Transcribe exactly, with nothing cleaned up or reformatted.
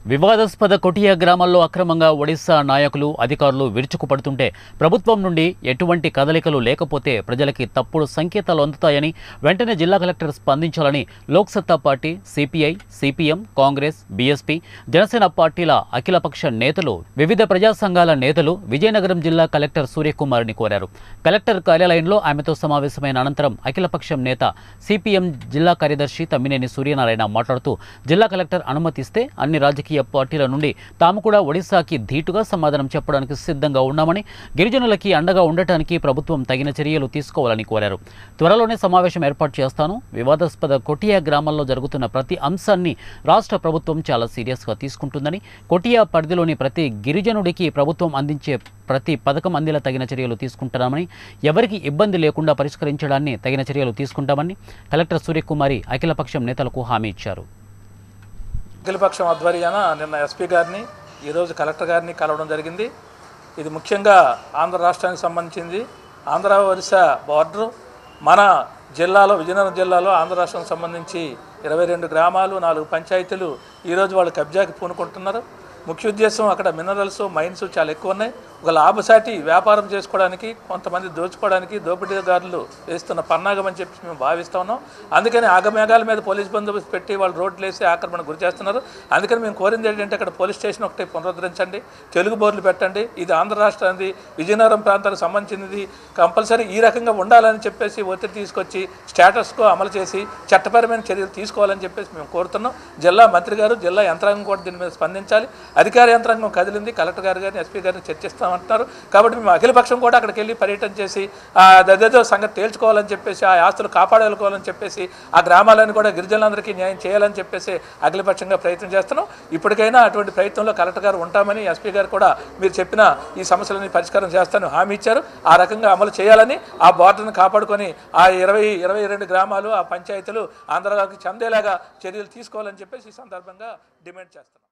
వివాదాస్పద కొటియా గ్రామాల్లో అక్రమంగా ఒడిశా నాయకులు అధికారులు విరుచుకుపడుతుంటే ప్రభుత్వం నుండి ఎటువంటి కదలికలు లేకపోతే ప్రజలకి తప్పుడు సంకేతాలు అందుతాయని వెంటనే జిల్లా కలెక్టర్ స్పందించాలని Loksatta party, CPI, CPM, Congress, BSP, Janasena పార్టీల అఖిలపక్ష నేతలు, వివిధ ప్రజా సంఘాల నేతలు విజయనగరం జిల్లా కలెక్టర్ సూర్యకుమార్ని కోరారు. కలెక్టర్ కార్యాలయంలో ఆమెతో సమావేశమైన అనంతరం అఖిలపక్షం నేత సిపిఎం జిల్లా కార్యదర్శి తమ్మినేని సూర్యనారాయణ మాట్లాడుతూ జిల్లా కలెక్టర్ అనుమతిస్తే అన్ని రాజకీయ పార్టీల నుండి తాము కూడా ఒడిశాకి ధీటుగా సమాధానం చెప్పడానికి సిద్ధంగా ఉన్నామని, గిరిజనులకి అండగా ఉండటానికి ప్రభుత్వం తగిన చర్యలు తీసుకోవాలని కోరారు. త్వరలోనే సమావేశం ఏర్పాటు చేస్తాను. వివాదాస్పద కొటియా గ్రామాల్లో జరుగుతున్న ప్రతి అంశాన్ని రాష్ట్ర ప్రభుత్వం చాలా సీరియస్గా తీసుకుంటుందని, కొటియా పరిధిలోని ప్రతి గిరిజనుడికి ప్రభుత్వం అందించే ప్రతి పథకం అందేలా తగిన చర్యలు తీసుకుంటామని, ఎవరికి ఇబ్బంది లేకుండా పరిష్కరించడాన్ని తగిన చర్యలు తీసుకుంటామని కలెక్టర్ సూర్యకుమారి అఖిలపక్షం నేతలకు హామీ ఇచ్చారు. అఖిలపక్షం ఆధ్వర్యాన నిన్న ఎస్పీ గారిని, ఈరోజు కలెక్టర్ గారిని కలవడం జరిగింది. ఇది ముఖ్యంగా ఆంధ్ర రాష్ట్రానికి సంబంధించింది. ఆంధ్ర ఒరిస్సా బార్డరు మన జిల్లాలో, విజయనగరం జిల్లాలో ఆంధ్ర రాష్ట్రానికి సంబంధించి ఇరవై రెండు గ్రామాలు, నాలుగు పంచాయతీలు ఈరోజు వాళ్ళు కబ్జాకి పూనుకుంటున్నారు. ముఖ్య ఉద్దేశం అక్కడ మినరల్స్, మైన్స్ చాలా ఎక్కువ ఉన్నాయి. ఒక లాభసాటి వ్యాపారం చేసుకోవడానికి, కొంతమంది దోచుకోవడానికి దోపిడీదారులు వేస్తున్న పన్నాగం అని చెప్పి మేము భావిస్తూ ఉన్నాం. అందుకని ఆగమేఘాల మీద పోలీస్ బందోబస్తు పెట్టి వాళ్ళు రోడ్లు వేసి ఆక్రమణ గురి చేస్తున్నారు. అందుకని మేము కోరింది ఏంటంటే అక్కడ పోలీస్ స్టేషన్ ఒకటి పునరుద్ధరించండి, తెలుగు బోర్డులు పెట్టండి. ఇది ఆంధ్ర రాష్ట్రానికి, విజయనగరం ప్రాంతానికి సంబంధించినది, కంపల్సరీ ఈ రకంగా ఉండాలని చెప్పేసి ఒత్తిడి తీసుకొచ్చి స్టేటస్కో అమలు చేసి చట్టపరమైన చర్యలు తీసుకోవాలని చెప్పేసి మేము కోరుతున్నాం. జిల్లా మంత్రి గారు, జిల్లా యంత్రాంగం కూడా దీని మీద స్పందించాలి. అధికార యంత్రాంగం కదిలింది, కలెక్టర్ గారు గారిని, ఎస్పీ గారిని చర్చిస్తామంటున్నారు. కాబట్టి మేము అఖిలపక్షం కూడా అక్కడికి వెళ్ళి పర్యటన చేసి అదేదో సంగతి తేల్చుకోవాలని చెప్పేసి, ఆ ఆస్తులు కాపాడుకోవాలని చెప్పేసి, ఆ గ్రామాలను కూడా గిరిజనులందరికీ న్యాయం చేయాలని చెప్పేసి అఖిలపక్షంగా ప్రయత్నం చేస్తున్నాం. ఇప్పటికైనా అటువంటి ప్రయత్నంలో కలెక్టర్ గారు ఉంటామని, ఎస్పీ గారు కూడా మీరు చెప్పిన ఈ సమస్యలని పరిష్కారం చేస్తాను హామీ ఇచ్చారు. ఆ రకంగా అమలు చేయాలని, ఆ బార్డర్ను కాపాడుకొని ఆ ఇరవై ఇరవై రెండు గ్రామాలు, ఆ పంచాయతీలు ఆంధ్రాకి చెందేలాగా చర్యలు తీసుకోవాలని చెప్పేసి ఈ సందర్భంగా డిమాండ్ చేస్తున్నాం.